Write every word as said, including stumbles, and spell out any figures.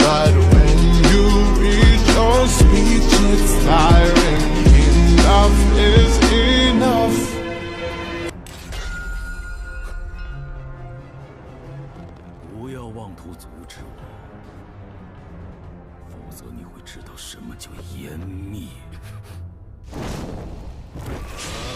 But when you reach your speech, it's tiring. Enough is enough. 不要妄图阻止我，否则你会知道什么叫湮灭。